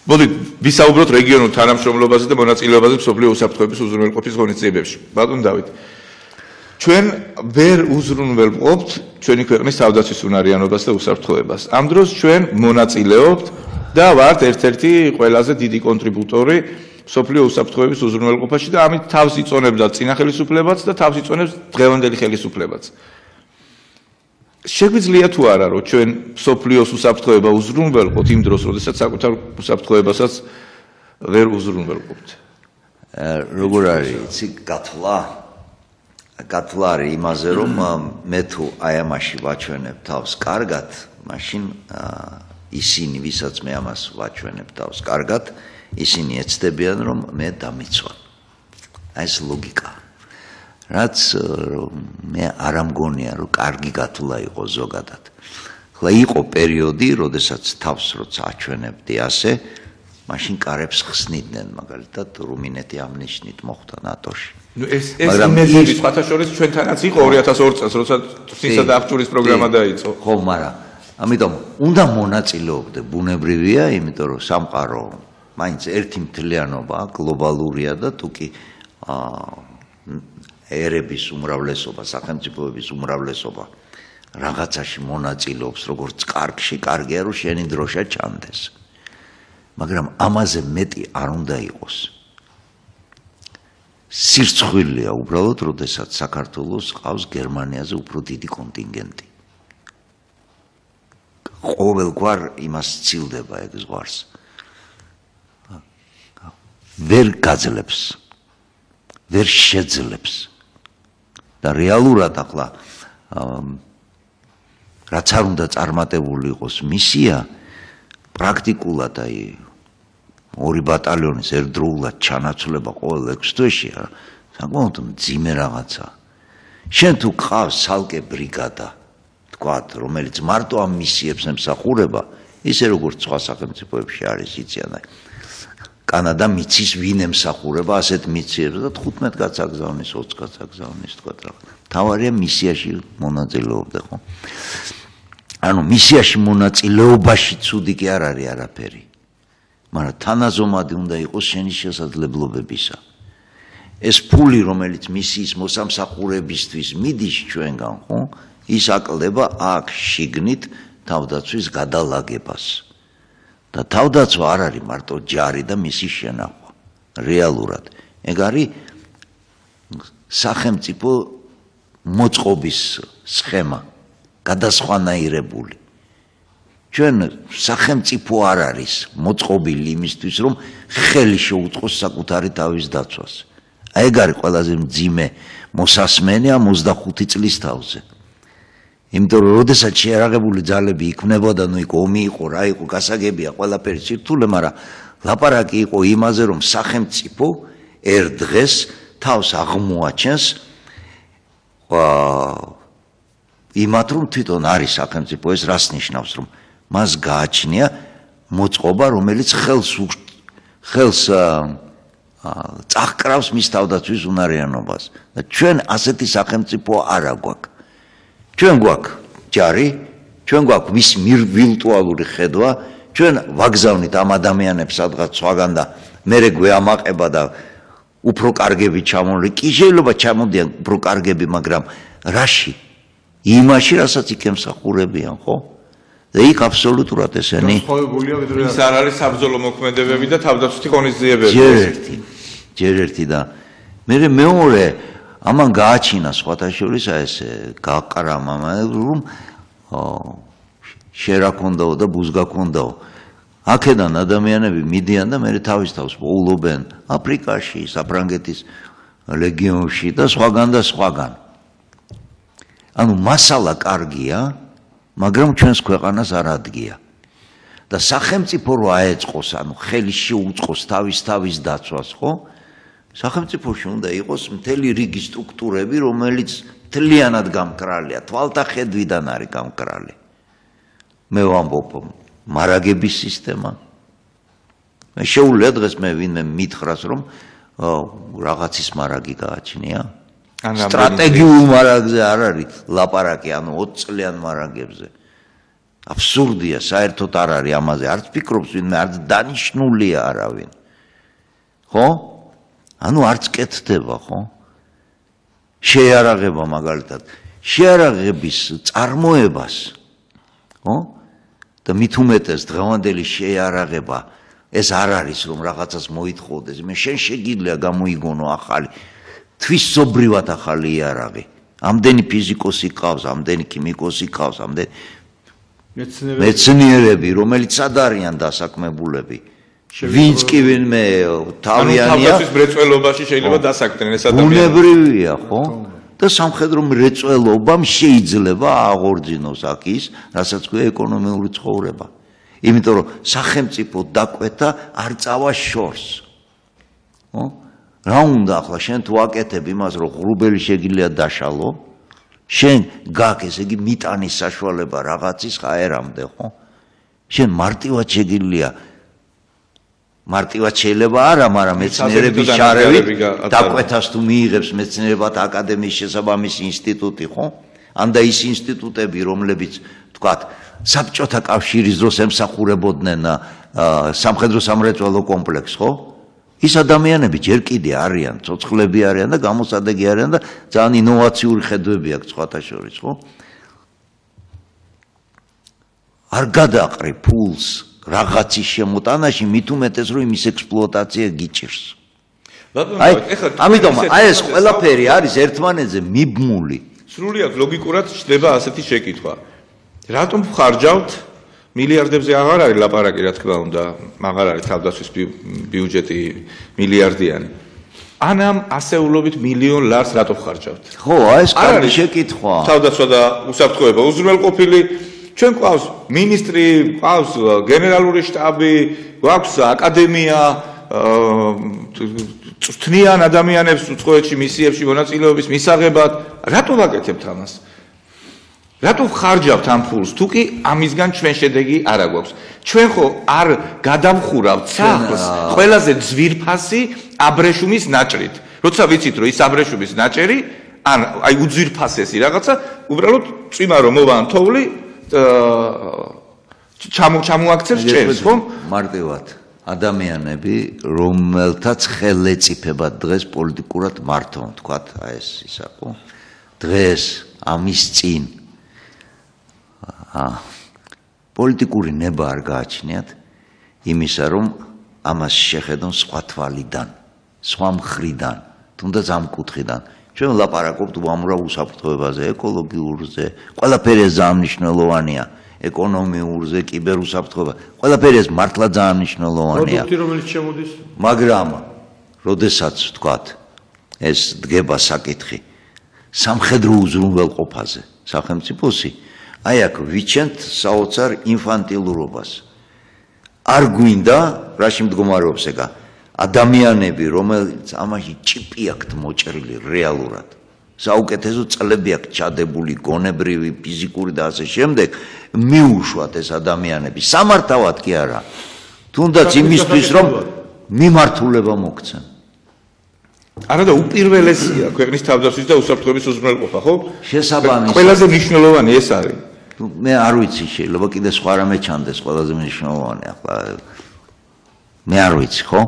მოდით ვისაუბროთ რეგიონულ თანამშრომლობაზე და მონაწილეობაზე მსოფლიო უსაფრთხოების უზრუნველყოფის ღონისძიებებში. ბატონ დავით, ჩვენ ვერ უზრუნველყოფთ ჩვენი ქვეყნის თავდაცვის უნარიანობას და უსაფრთხოებას. ამ დროს ჩვენ მონაწილეობთ და ვართ ერთ-ერთი ყველაზე დიდი კონტრიბუტორი მსოფლიო უსაფრთხოების უზრუნველყოფაში და ამით თავს იწონებდა წინა ხელისუფლებაც და თავს იწონებს დღევანდელი ხელისუფლებაც. შეგვიძლია თუ არა რომ ჩვენ მსოფლიოს უსაფრთხოება უზრუნველყოთ იმ დროს, როდესაც საკუთარ უსაფრთხოებასაც ვერ უზრუნველყოფთ. როგორ არის, იცი, გათვლა არის იმაზე, რომ მე თუ აი ამაში ვაჩვენებ თავს კარგად, მაშინ ისინი, ვისაც მე ამას ვაჩვენებ თავს კარგად, ისინი ეცდებიან, რომ მე დამიცვან. აი ეს ლოგიკა. რაც მე არ ამგონია რომ კარგი გათვლა იყო ზოგადად. ხლა იყო პერიოდი, როდესაც თავს როცა აჩვენებდი ასე, მაშინ კარებს ხსნიდნენ, მაგალითად რუმინეთი ამ ნიშნით მოხვდა ნატოში. ეს იმედები სხვათა შორის ჩვენთანაც იყო 2002 წელს, როცა თვისა და აღჭურის პროგრამა დაიწყო. ხო, მაგრამ ამიტომ უნდა მონაწილეობდე, ბუნებრივია, იმიტომ რომ სამყარო მაინც ერთი მთლიანობა, გლობალურია და თუკი ერების უმრავლესობა, სახელმწიფოების უმრავლესობა რაღაცაში მონაწილეობს, როგორც კარგში, კარგია რომ შენი დროშა ჩანდეს. მაგრამ ამაზე მეტი არ უნდა იყოს. სირცხვილია უბრალოდ, როდესაც საქართველოს ყავს გერმანიაზე უფრო დიდი კონტინგენტი. ყოველგვარ იმას ცილდება ეგ ზღვარს. ვერ გაძლებს, ვერ შეძლებს. და რეალურად ახლა რაც არ უნდა წარმატებული იყოს მისია, პრაქტიკულად აი ორი ბატალიონის ერთდროულად ჩანაცვლება ყოველ 6 თვეში, საკმაოდ მძიმე რაღაცა. შენ თუ ყავს ცალკე ბრიგადა, თქვათ, რომელიც მარტო ამ მისიებს ემსახურება, ისე როგორც სხვა სახელმწიფოებში არის, იციან აი კანადა მიცის ვინ ემსახურება ასეთ მისიებს და 15 კაც აგზავნის, 20 კაც აგზავნის, თქვათ რა. თავარია მისიაში მონაწილეობდა, ხო? ანუ მისიაში მონაწილეობაში ცუდი კი არ არის არაფერი. მაგრამ თანაზომადი უნდა იყოს შენი შესაძლებლობებისა. ეს ფული, რომელიც მისიის მოსამსახურებისთვის მიდის ჩვენგან, ხო? ის აკლდება აქ შიგნით თავდაცვის გადალაგებას. და თავდაცვა არ არის მარტო ჯარი და მისი შენახვა. რეალურად. ეგ არის სახელმწიფო მოწყობის სქემა, გადასხვანაირებული. ჩვენ სახელმწიფო არ არის მოწყობილი იმისთვის, რომ ხელი შეუწყოს საკუთარი თავის დაცვას. აი ეგ არის ყველაზე მძიმე მოსასმენი ამ 25 წლის თავზე. იმიტომ რომ როდესაც შეერაღებული ძალები იქმნებოდა, ნუ იქ ომი იყო, რა იყო, გასაგებია ყველაფერი სირთულე, მაგრამ ლაპარაკი იყო იმაზე, რომ სახელმწიფო ერთ დღეს თავს აღმოაჩენს იმათ, რომ თვითონ არის სახელმწიფო, ეს რას ნიშნავს, რომ მას გააჩნია მოწყობა, რომელიც ხელს წაჰკრავს მის თავდაცვის უნარიანობას. და ჩვენ ასეთი სახელმწიფო არ აგვაქვს. ჩვენ გვაქვს ჯარი, ჩვენ გვაქვს მის ვირტუალური ხედვა, ჩვენ ვაგზავნით ამ ადამიანებს სადღაც სხვაგან და მერე გვეამაყება და უფრო კარგები ჩამოვლი. კი შეიძლება ჩამოდიან უფრო კარგები, მაგრამ რაში? იმაში, რასაც იქ ემსახურებიან, ხო? და იქ აბსოლუტურად ესენი ის არ არის საბრძოლო მოქმედებები და თავდაცვითი ღონისძიებები. ჯერ ერთი და მერე მეორე ამან გააჩინა სხვათა შორის ესე გაყარა რომ შერა ქონდაო და ბუზგა ქონდაო. აქედან ადამიანები მიდიან და მერე თავის თავს მოულობენ აფრიკაში, საფრანგეთის ლეგიონში და სხვაგან და სხვაგან. ანუ მასალა კარგია, მაგრამ ჩვენს ქვეყანას არ ადგია. და სახელმწიფო რო აეწყოს, ანუ ხელი შეუწყოს თავის დაცვას, ხო? სახელმწიფოში უნდა იყოს მთელი რიგი სტრუქტურები, რომელიც მთლიანად გამკრალია, თვალთახედვიდან არის გამკრალი. მე ვამბობ, მარაგების სისტემა. მე შეუძლია დღეს მე ვინმე მითხრას, რომ რაღაცის მარაგი გააჩნია. სტრატეგიულ მარაგზე არ არის ლაპარაკი, ანუ 20 წლიან მარაგებზე. აბსურდია, საერთოდ არ არის ამაზე, არც ფიქრობს ვინმე, არც დანიშნულია არავინ. ხო? ანუ არც კეთდება, ხო? შეიარაღება მაგალითად, შეიარაღების წარმოებას, ხო? და მით უმეტეს დღევანდელი შეიარაღება ეს არ არის რომ რაღაცას მოითხოვდეს, მე შენ შეგიძლია გამოიგონო ახალი, თვისობრივად ახალი იარაღი. ამდენი ფიზიკოსი ყავს, ამდენი ქიმიკოსი ყავს, ამდენი მეცნიერები, რომელიც სად არიან დასაქმებულები. ვინც კი ვინმე თავიანია, თავდაცვის მრეწველობაში შეიძლება დასაქმდნენ ეს ადამიანები. ბუნებრივია, ხო? და სამხედრო მრეწველობამ შეიძლება აღორძინოს აქ ის, რასაც ქვია ეკონომიური ცხოვრება. იმიტომ რომ სახელმწიფო დაკვეთა არ წავა შორს. ხო? რა უნდა ახლა შენ თუ აკეთებ იმას, რომ ღრუბელი შეგიძლია დაშალო, შენ გაქვს ესე იგი მიტანის საშუალება რაღაცის ხაერამდე, ხო? შენ მარტივად შეგიძლია მარტივად შეიძლება არა, მაგრამ მეცნიერების შარევით დაკვეთას თუ მიიღებს მეცნიერებათა აკადემიის შესაბამისი ინსტიტუტი, ხო? ან და ის ინსტიტუტები, რომლებიც თქვათ, საბჭოთა კავშირის დროს ემსახურებოდნენ სამხედრო სამრეწველო კომპლექსს, ხო? ის ადამიანები ჯერ კიდე არიან, ცოცხლები არიან და გამოსადეგი არიან და ძალიან ინოვაციური ხედვები აქვს სხვათა შორის, ხო? არ გადაყრი ფულს რაღაცის შემოტანაში, მით უმეტეს რომ იმის ექსპლუატაცია გიჭირს. ამიტომ ეს ყველაფერი არის ერთმანეთზე მიბმული. სრულიად ლოგიკურად ჩნდება ასეთი შეკითხვა. რატომ ხარჯავთ მილიარდებზე აღარ არის ლაპარაკი, რა თქმა უნდა, აღარ არის თავდაცვის ბიუჯეტი მილიარდიანი. ან ამ ასეულობით მილიონ ლარს რატო ხარჯავთ? ხო, ეს კარგი შეკითხვაა. თავდაცვა და უსაფრთხოება უზრუნველყოფილი, ჩვენ გვყავს მინისტრი, გვყავს გენერალური შტაბი, გვაქვს აკადემია, წვნიან ადამიანებს უცხოეთში მისიებში მონაწილეობის მისაღებად, რატო ვაკეთებთ ამას? რატო ხარჯავთ ამ ფულს? თუ კი ამისგან ჩვენ შედეგი არ აგვაქვს. ჩვენ ხო არ გადავხურავთ სახლს ყველაზე ძვირფასი აბრეშუმის ნაჭრით. როცა ვიცით რომ ის აბრეშუმის ნაჭერი, ან აი უძვირფასესი რაღაცა, უბრალოდ წვიმა რომ მოვან თოვლი ჩამოაქცევს ჭერს, ხო? მარტივად ადამიანები, რომელთაც ხელეწიფებად დღეს პოლიტიკურად მართონ, თქვათ, აი ეს ისა, ხო? დღეს ამის წინ პოლიტიკური ნება არ გააჩნიათ იმისა, რომ ამას შეხედონ სხვა თვალიდან, სხვა მხრიდან, თუნდაც ამ კუთხიდან. ჩვენ ვლაპარაკობთ უამრავ უსაფრთხოებაზე, ეკოლოგიურზე, ყველაფერი ეს ძალიან მნიშვნელოვანია, ეკონომიურზე, კიბერუსაფრთხოება, ყველაფერი ეს მართლა ძალიან მნიშვნელოვანია. პროდუქტი რომელიც შემოდის, მაგრამ როდესაც თქვათ, ეს დგება საკითხი სამხედრო უზრუნველყოფაზე, სახელმწიფოსი, აი აქ ვიჩენთ საოცარ ინფანტილურობას. არ გვინდა, რაში მდგომარეობს ეგა, ადამიანები, რომელიც ამაში ჭიპი აქვთ მოჭრილი რეალურად. საუკეთესო წლები აქვს ჩადებული, გონებრივი, ფიზიკური და ასე შემდეგ, მიუშვათ ეს ადამიანები, სამართავად კი არა. თუნდაც იმისთვის, რომ მიმართულება მოქცენ. არა და უპირველესია ქვეყნის თავდაცვის და უსაფრთხოების უზრუნველყოფა, ხო? შესაბამისად. ყველაზე მნიშვნელოვანი ეს არის. მე არ ვიცი, შეიძლება კიდე სხვა რამე ჩანდეს, ყველაზე მნიშვნელოვანი ახლა. მე არ ვიცი, ხო?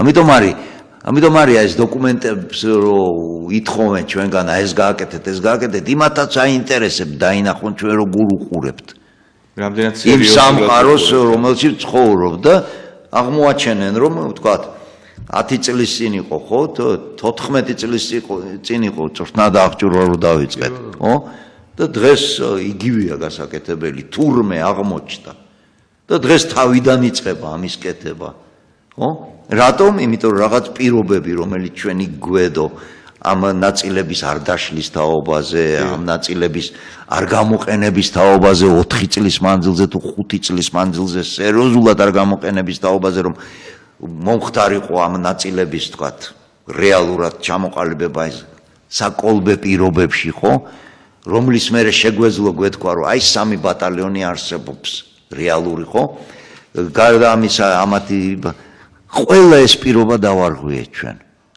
ამიტომ არის ეს დოკუმენტებს რომ ითხოვენ ჩვენგან, ეს გააკეთეთ, ეს გააკეთეთ, იმათაც აინტერესებს დაინახონ ჩვენ როგორ უყურებთ. რამდენად იმ სამყაროს, რომელშიც ცხოვრობ და აღმოაჩენენ, რომ ვთქვათ 10 წლის წინ იყო, ხო? 14 წლის წინ იყო, წვრთნა და აღჭურვა რო დავიწყეთ, ხო? და დღეს იგივეა გასაკეთებელი, თურმე აღმოჩნდა. და დღეს თავიდან იწყება ამის კეთება, ხო? რატომ? იმიტომ რომ რაღაც პირობები, რომელიც ჩვენი გვედო ამ ნაწილების არ დაშლის თაობაზე, ამ ნაწილების არ გამოყენების თაობაზე 4 წლის მანძილზე თუ 5 წლის მანძილზე სერიოზულად არ გამოყენების თაობაზე, რომ მომხდარიყო ამ ნაწილების, თქვათ, რეალურად ჩამოყალიბება ის საკოლბე პირობებში, ხო? რომლის მერე შეგვეძლო გვეთქვა, რომ აი 3 ბატალიონი არსებობს რეალური, ხო? გარდა ამისა, ამათი ყველა ეს პირობა დავარღვიეთ ჩვენ.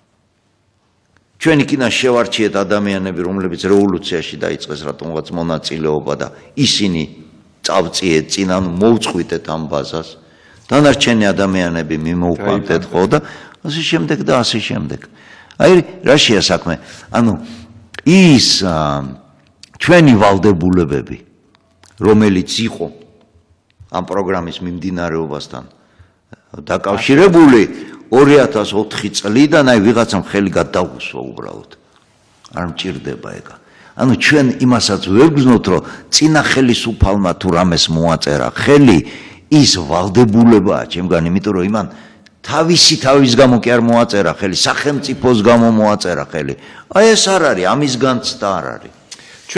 ჩვენ იქიდან შევარჩიეთ ადამიანები, რომლებიც რევოლუციაში დაიწყეს რატომღაც მონაწილეობა და ისინი წავწიეთ წინ, ანუ მოვწყვიტეთ ამ ბაზას. დანარჩენი ადამიანები მიმოუყვანთეთ ხო და ასე შემდეგ და ასე შემდეგ. აი რაშია საქმე? ანუ ის ჩვენი ვალდებულებები, რომელიც იყო ამ პროგრამის მიმდინარეობასთან დაკავშირებული 2004 წლიდან აი ვიღაცამ ხელი გადაუსვა უბრალოდ. არ მჭირდება ეგა. ანუ ჩვენ იმასაც ვერ გზნობთ, რომ წინა ხელისუფალმა თუ რამეს მოაწერა ხელი, ის ვალდებულებაა ჩემგან, იმიტომ რომ იმან თავის გამო კი არ მოაწერა ხელი, სახელმწიფოს გამო მოაწერა ხელი. აი ეს არ არის, ამის განცდა არ არის.